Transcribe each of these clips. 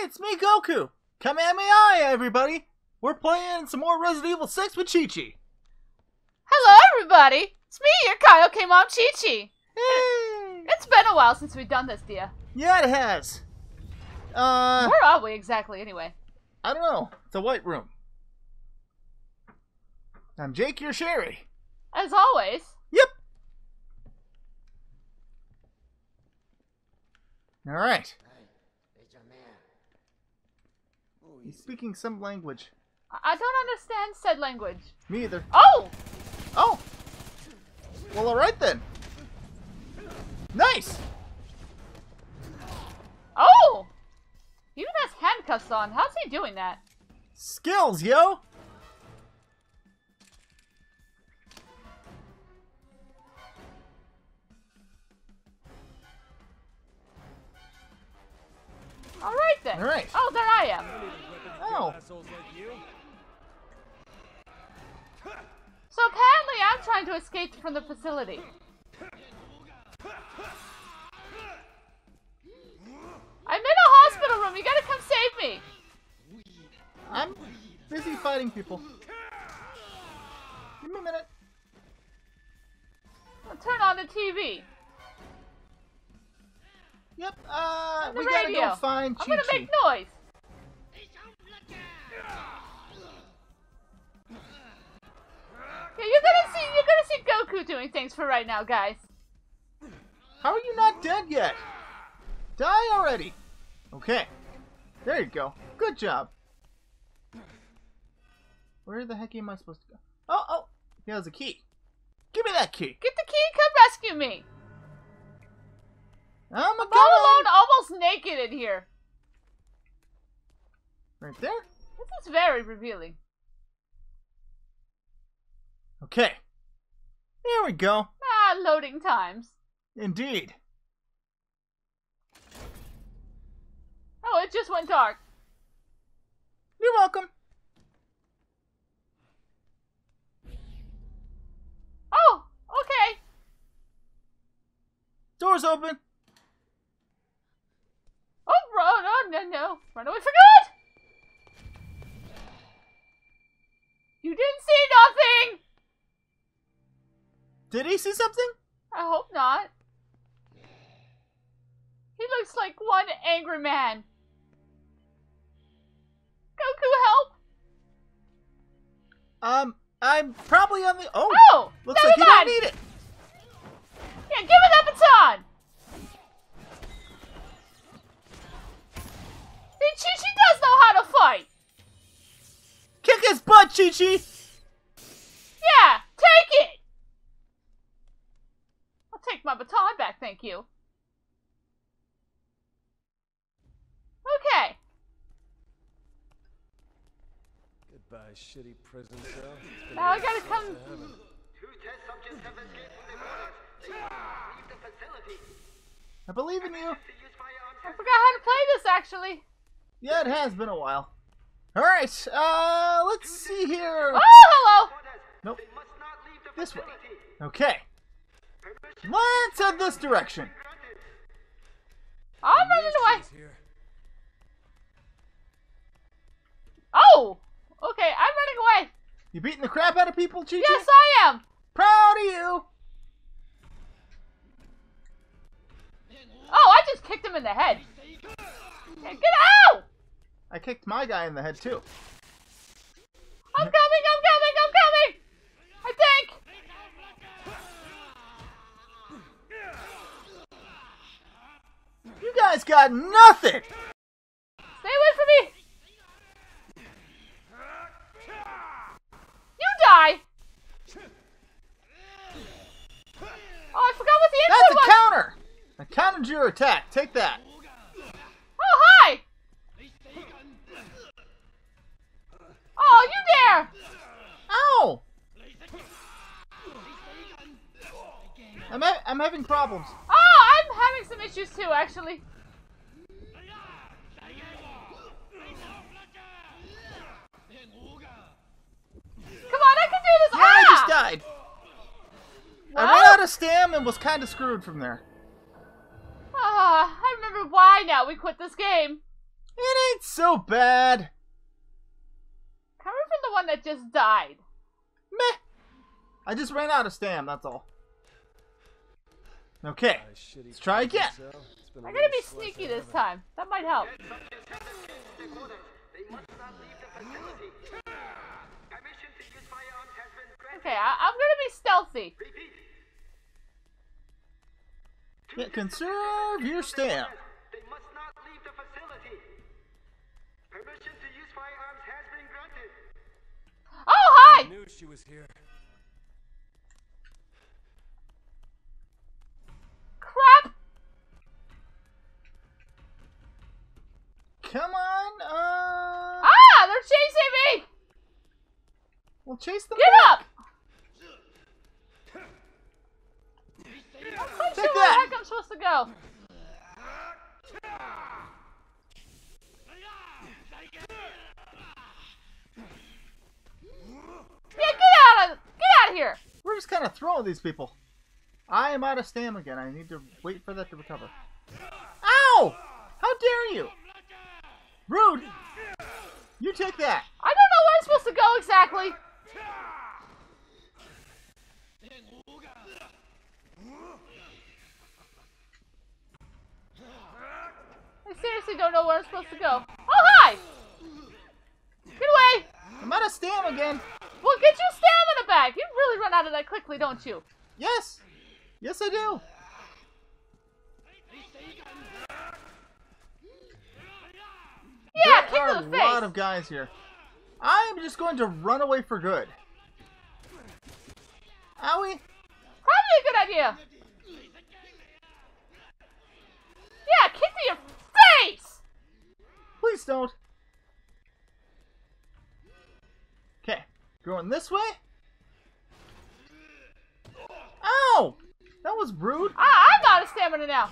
it's me, Goku! Kamehameha, everybody! We're playing some more Resident Evil 6 with Chi-Chi. Hello, everybody! It's me, your Kaioken Mom, Chi-Chi. Hey! It's been a while since we've done this, dear. Yeah, it has. Where are we exactly, anyway? I don't know. It's a white room. I'm Jake, your Sherry. As always. Yep. Alright. He's speaking some language. I don't understand said language. Me either. Oh! Oh! Well, alright then. Nice! Oh! He even has handcuffs on. How's he doing that? Skills, yo! Alright then. Alright. Oh, there I am. Oh. So apparently I'm trying to escape from the facility. I'm in a hospital room. You gotta come save me. I'm busy fighting people. Give me a minute. I'll turn on the TV. Yep, The we gotta radio. go find I'm gonna Chi-Chi. make noise. Yeah, you're gonna see Goku doing things for right now, guys. How are you not dead yet? Die already. Okay. There you go. Good job. Where the heck am I supposed to go? Oh, he has a key. Give me that key. Get the key and come rescue me. I'm I'm coming. all alone, almost naked in here. Right there. This is very revealing. Okay. There we go. Ah, loading times. Indeed. Oh, it just went dark. You're welcome. Oh, okay. Door's open. Oh, no. Run away for good. You didn't see nothing. Did he see something? I hope not. He looks like one angry man. Goku, help! I'm probably on the... Oh! Looks never like you don't mind. need it. Yeah, give me that baton! See, Chi-Chi does know how to fight! Kick his butt, Chi-Chi! Yeah, take it! I'll take my baton back, thank you. Okay. Goodbye, shitty prison cell. Now I gotta come... 2 test subjects have escaped from the borders. They must leave the facility. I believe in you. To use firearms. I forgot how to play this, actually. Yeah, it has been a while. Alright, let's see here. Oh, hello! Nope. They must not leave the This way. facility. Okay. Let's head this direction. I'm running away. She's here. Oh! Okay, I'm running away. You beating the crap out of people, Chi-Chi? Yes, I am. Proud of you. Oh, I just kicked him in the head. Yeah, get out! I kicked my guy in the head, too. I'm coming! I think! You guys got nothing. Stay away from me! You die! Oh, I forgot what the That's input a was! counter. I countered your attack. Take that. Oh, hi! Oh, you there! Ow! I'm having problems. Oh, I'm having some issues too, actually. Come on, I can do this! Yeah, I just Ah! died. I Well? ran out of stam and was kind of screwed from there. I remember why now we quit this game. It ain't so bad. Coming from the one that just died. Meh. I just ran out of stam, that's all. Okay, let's try again. I'm gonna be sneaky this time. That might help. Subjects have escaped from their quarters. They must not leave the facility. Permission to use firearms has been granted. Okay, I'm gonna be stealthy. Repeat. Yeah, conserve your stam. They must not leave the facility. Permission to use firearms has been granted. Oh, hi! I knew she was here. Crap! Come on, Ah, they're chasing me! we'll chase them Get back. up! I'm not quite Take sure where the that. heck I'm supposed to go. Yeah, get out of here! We're just kind of throwing these people. I am out of stam again. I need to wait for that to recover. Ow! How dare you? Rude! You take that. I don't know where I'm supposed to go exactly. I seriously don't know where I'm supposed to go. Oh, hi! Get away! I'm out of stam again. Well, get your stamina back. You really run out of that quickly, don't you? Yes. Yes, I do. Yeah, There kick are to the a face. lot of guys here. I am just going to run away for good. Owie. Probably a good idea. Yeah, kick to your face! Please don't. Okay. Going this way. Ow! That was rude. I'm out of stamina now.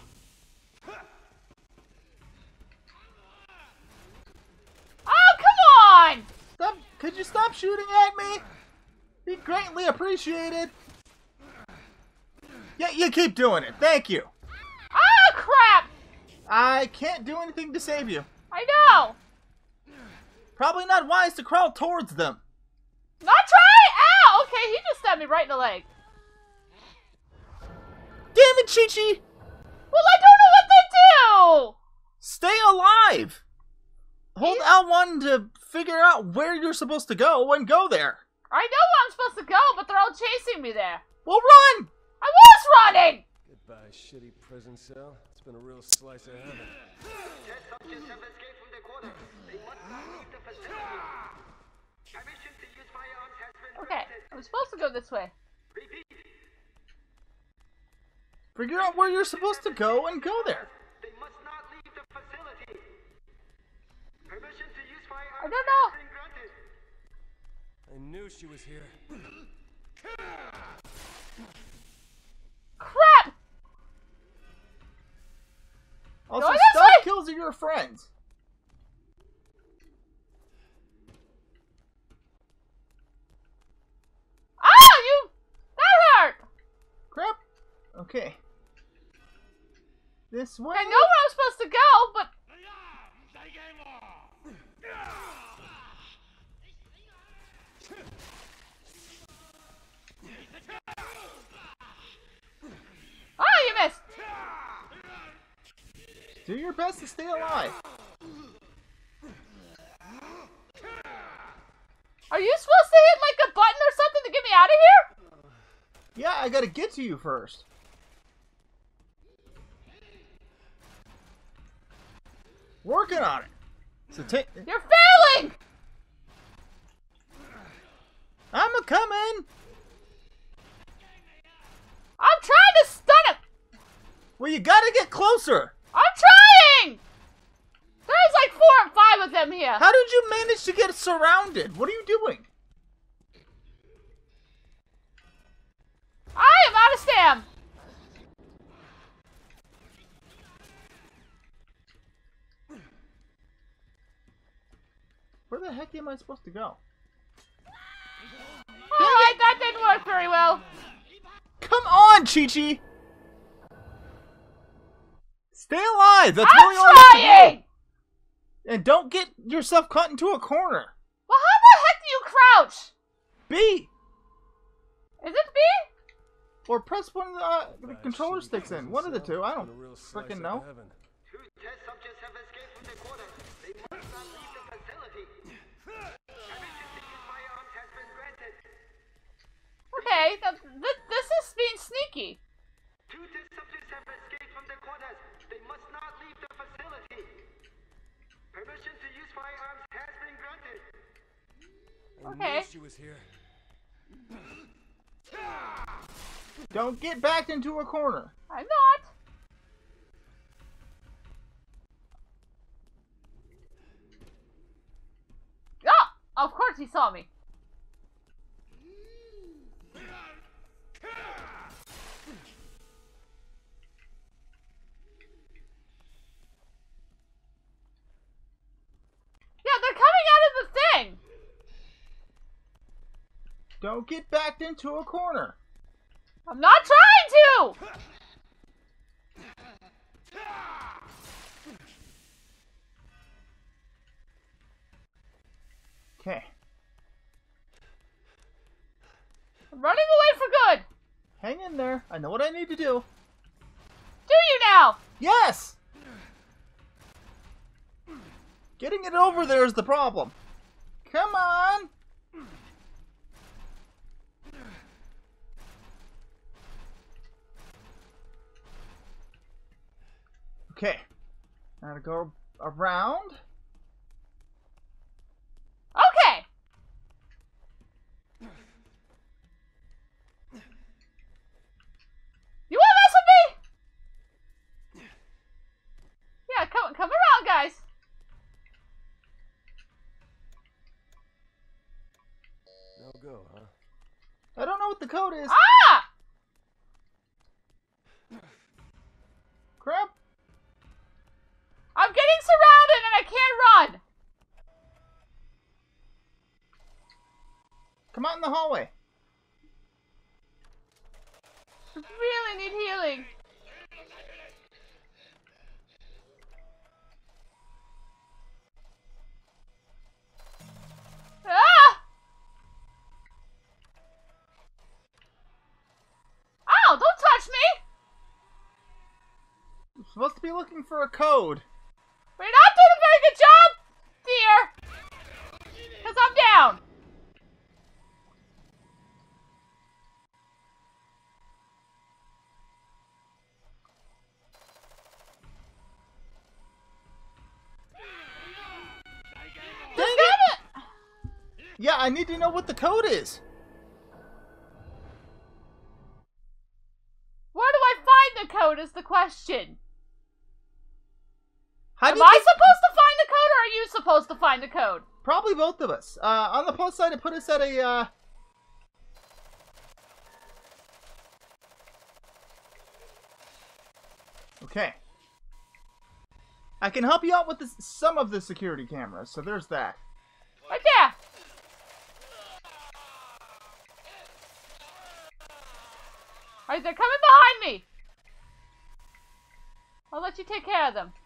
Oh, come on! Stop. Could you stop shooting at me? Be greatly appreciated. Yeah, you keep doing it. Thank you. Oh, crap! I can't do anything to save you. I know. Probably not wise to crawl towards them. Not try? Ow! Okay, he just stabbed me right in the leg. Damn it, Chi-Chi! Well, I don't know what to do! Stay alive! Hold L1 to figure out where you're supposed to go and go there. I know where I'm supposed to go, but they're all chasing me there. Well, run! I was running! Goodbye, shitty prison cell. It's been a real slice of heaven. 10 subjects have escaped from their quarters. They must not leave the facility. Permission to use firearms has been Okay, granted. I'm supposed to go this way. Repeat. Figure out where you're supposed to go and go there. They must not leave the facility. Permission to use firearms I don't know. has been granted. I knew she was here. Crap! Also, Go this stealth way! kills are your friends. Ah, you! That hurt! Crap. Okay. This way. I know where I'm supposed to go, but... Oh, you missed! Do your best to stay alive. Are you supposed to hit like a button or something to get me out of here? Yeah, I gotta get to you first. Working on it. So take. You're failing! I'm a coming. I'm trying to stun him! Well, you gotta get closer. I'm trying! There's like 4 or 5 of them here. How did you manage to get surrounded? What are you doing? I am out of stam. Where the heck am I supposed to go? Alright, that didn't work very well. Come on, Chi-Chi! Stay alive! That's really all you have to I'm trying! do. And don't get yourself caught into a corner. Well, how the heck do you crouch? B! Is it B? Or press one of the controller sticks in. One of the two. I don't freaking know. Two test subjects have escaped from the quarters. They must not leave the facility. Permission to use firearms has been granted. Okay, this is being sneaky. Two test subjects have escaped from the quarters. They must not leave the facility. Permission to use firearms has been granted. Okay. She was here. Don't get backed into a corner. I'm not. Ah! Of course he saw me. Yeah, they're coming out of the thing. Don't get backed into a corner. I'm not trying to! Okay. I'm running away for good! Hang in there. I know what I need to do. Do you now? Yes! Getting it over there is the problem. Come on! Okay. Now to go around. Okay! You wanna mess with me? Yeah, come around, guys. No go, huh? I don't know what the code is. Ah! Crap. I'm getting surrounded and I can't run. Come out in the hallway. I really need healing. Ah! Ow, don't touch me! I'm supposed to be looking for a code. We're not doing a very good job, dear! Because I'm down. Dang Damn it! it! Yeah, I need to know what the code is. Where do I find the code is the question. How Am do you I get- supposed to find the code or are you supposed to find the code? Probably both of us. On the plus side, it put us at a, Okay. I can help you out with some of the security cameras, so there's that. Right there. Alright, they're coming behind me. I'll let you take care of them.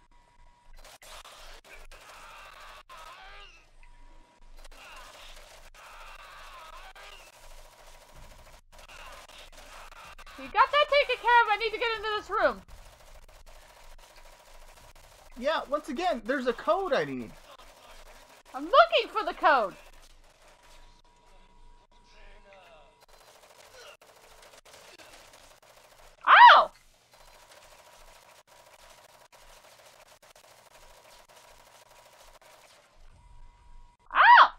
You got that taken care of. I need to get into this room. Yeah, once again, there's a code I need. I'm looking for the code. Ow! Ow!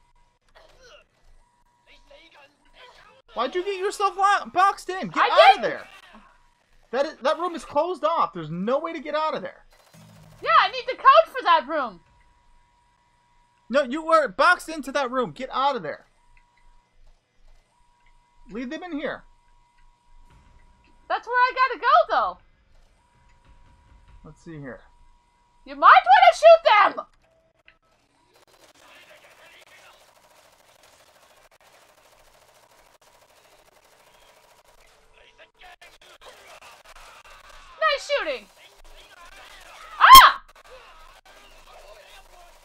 Why'd you get yourself boxed in? Get I out of didn't. there. That room is closed off. There's no way to get out of there. Yeah, I need the code for that room. No, you were boxed into that room. Get out of there. Leave them in here. That's where I gotta go, though. Let's see here. You might want to shoot them! Nice shooting! Ah!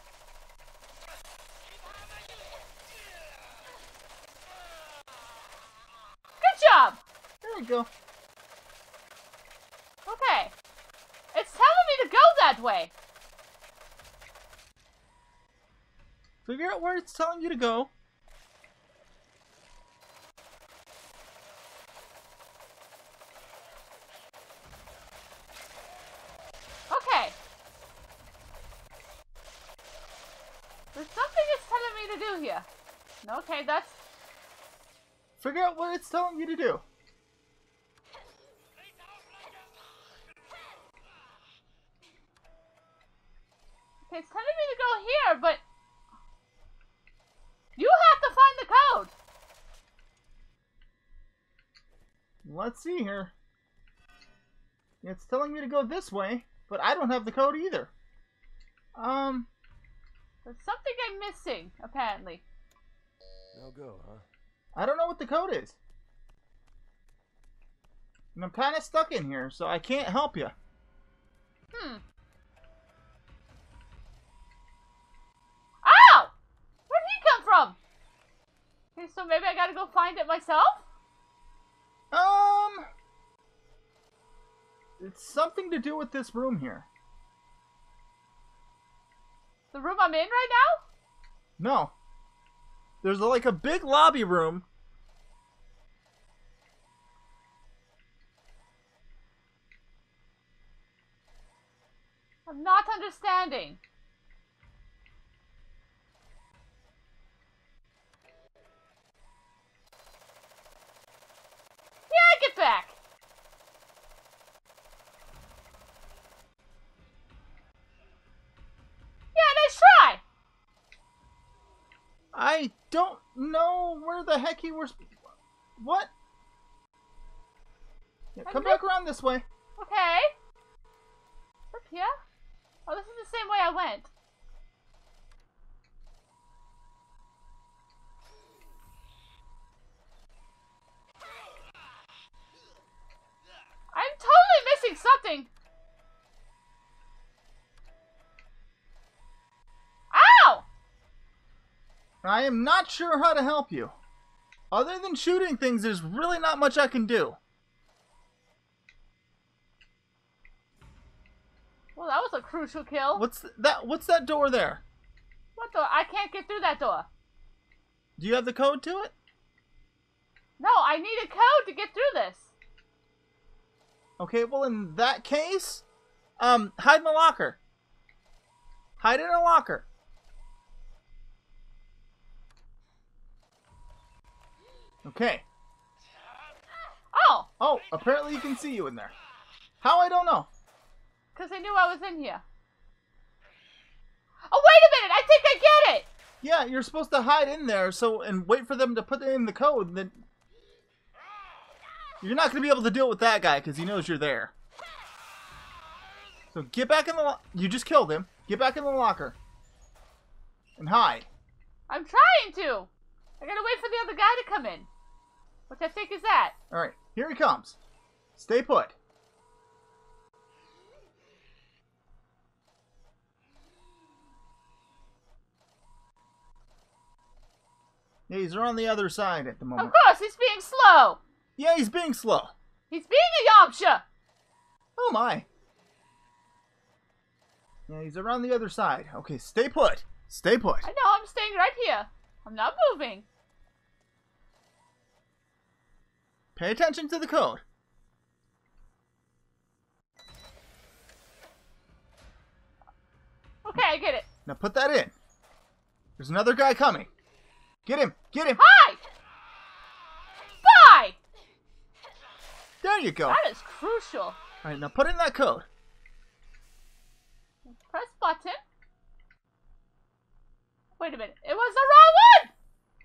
There you go. Okay. It's telling me to go that way. Figure out where it's telling you to go. Okay. There's something it's telling me to do here. Okay, that's... Figure out what it's telling you to do. Okay, it's telling me to go here, but... You have to find the code! Let's see here. It's telling me to go this way, but I don't have the code either. There's something I'm missing, apparently. No go, huh? I don't know what the code is. And I'm kind of stuck in here, so I can't help you. Ow! Where'd he come from? Okay, so maybe I gotta go find it myself? It's something to do with this room here. The room I'm in right now? No. There's like a big lobby room. I'm not understanding. Yeah, get back! Yeah, nice try! I don't know where the heck he was. What? Yeah, come back around this way. Okay. Up here? Oh, this is the same way I went. I'm totally missing something. Ow! I am not sure how to help you. Other than shooting things, there's really not much I can do. Well, that was a crucial kill. What's that door there? What door? I can't get through that door. Do you have the code to it? No, I need a code to get through this. Okay, well in that case, hide in the locker. Hide in a locker. Okay. Oh! Oh, apparently you can see you in there. How, I don't know. Because I knew I was in here. Oh, wait a minute! I think I get it! Yeah, you're supposed to hide in there and wait for them to put in the code, then you're not going to be able to deal with that guy because he knows you're there. So get back in the you just killed him. Get back in the locker. And hide. I'm trying to! I gotta wait for the other guy to come in. Which I think is that. Alright, here he comes. Stay put. Yeah, he's on the other side at the moment. Of course, he's being slow! Yeah, he's being slow. He's being a Yamcha! Oh my. Yeah, he's around the other side. Okay, stay put. Stay put. I know, I'm staying right here. I'm not moving. Pay attention to the code. Okay, I get it. Now put that in. There's another guy coming. Get him! Get him! Hi! Bye! There you go. That is crucial. Alright, now put in that code. Press button. Wait a minute. It was the wrong one!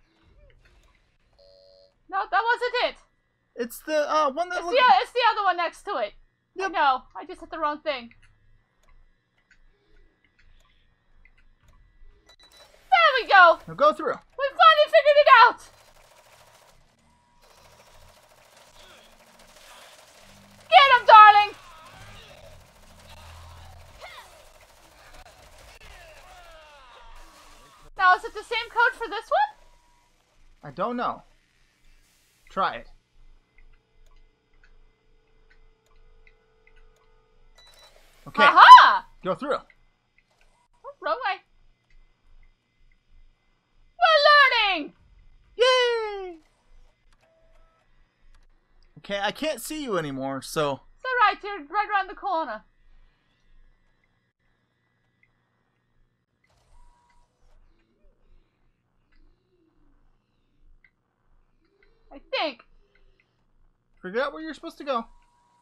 No, that wasn't it. It's the one that looks... It's the other one next to it. Yep. No, I just hit the wrong thing. There we go. Now go through. We finally figured it out. Get him, darling. Now, is it the same code for this one? I don't know. Try it. Okay, Aha! go through. Oh, wrong way. We're learning! Yay! Okay, I can't see you anymore, so... It's alright, you're right around the corner. I think. Forget where you're supposed to go.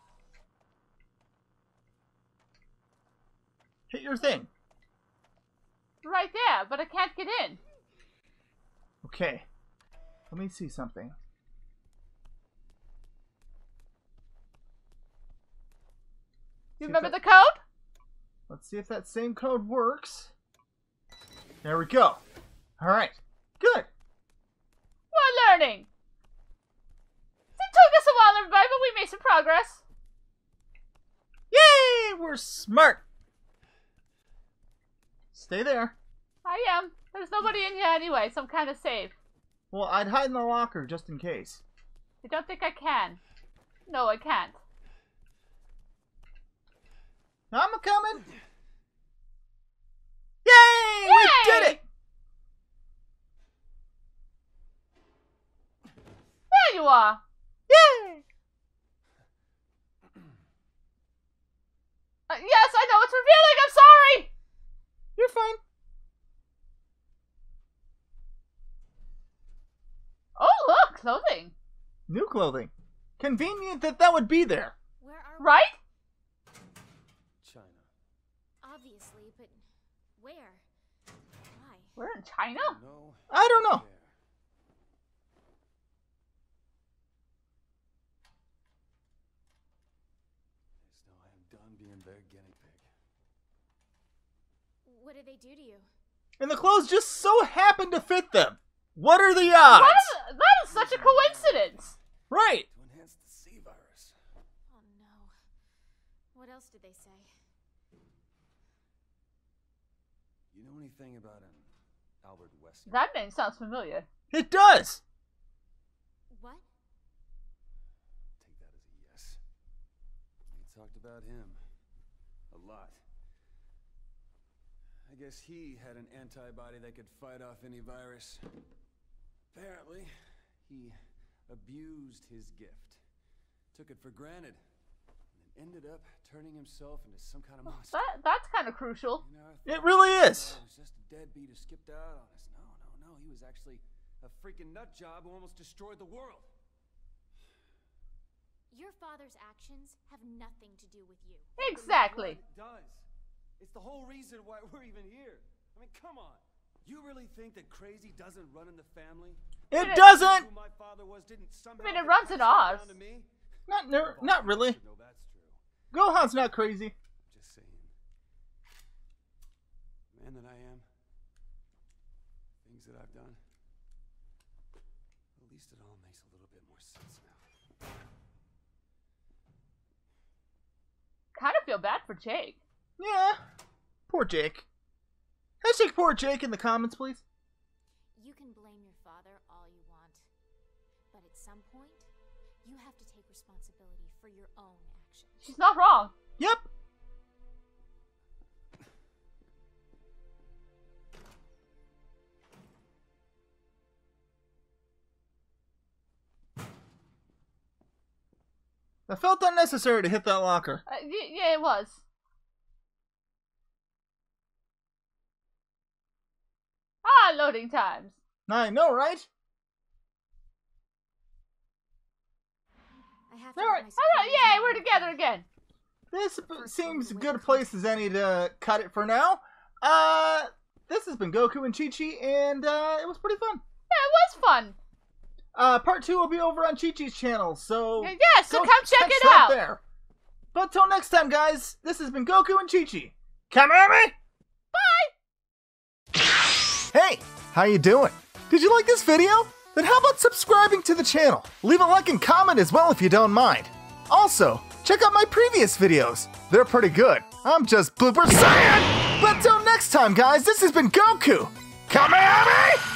Hit your thing. Right there, but I can't get in. Okay. Let me see something. You remember the code? Let's see if that same code works. There we go. Alright. Good. We're learning. It took us a while, everybody, but we made some progress. Yay! We're smart. Stay there. I am. There's nobody in here anyway, so I'm kind of safe. Well, I'd hide in the locker just in case. I don't think I can. No, I can't. I'm a-coming. Yay! We did it! There you are. Yay! Yes, I know, it's revealing. I'm sorry. You're fine. Oh, look, clothing. New clothing. Convenient that that would be there. Where are we? Right? China. Obviously, but where? Why? We're in China? No. I don't know. There. There's no, I am done being their guinea pig. What did they do to you? And the clothes just so happen to fit them. What are the odds? That is such a coincidence. Right. To enhance the C virus. Oh no. What else did they say? You know anything about an Albert Wesker? That name sounds familiar. It does. What? Take that as a yes. We talked about him a lot. I guess he had an antibody that could fight off any virus. Apparently, he abused his gift, took it for granted, and ended up turning himself into some kind of monster. That's kind of crucial. You know, I It thought really he is. was just a deadbeat who skipped out on us. No. He was actually a freaking nut job who almost destroyed the world. Your father's actions have nothing to do with you. Exactly. It does. It's the whole reason why we're even here. I mean, come on. You really think that crazy doesn't run in the family? It doesn't. Who my father was didn't somehow I mean, it get runs in passed ours. down to me? Not really. No, that's true. Gohan's not crazy. Just saying. Man that I am. Things that I've done. At least it all makes a little bit more sense now. Kind of feel bad for Jake. Yeah. Poor Jake. Hashtag poor Jake in the comments, please. You can blame your father all you want. But at some point, you have to take responsibility for your own actions. She's not wrong. Yep. That felt unnecessary to hit that locker. Yeah, it was. Ah, loading times. I know, right? I have to All right. have my security Yay, now. we're together again. This seems a good place as any to cut it for now. This has been Goku and Chi-Chi, and it was pretty fun. Yeah, it was fun. Part 2 will be over on Chi-Chi's channel, so Yeah, so go come check it that out. there. But till next time, guys, this has been Goku and Chi-Chi. Come at me! Bye! Hey, how you doing? Did you like this video? Then how about subscribing to the channel? Leave a like and comment as well if you don't mind. Also, check out my previous videos. They're pretty good. I'm just Blooper Saiyan! But till next time, guys, this has been Goku. Come at me!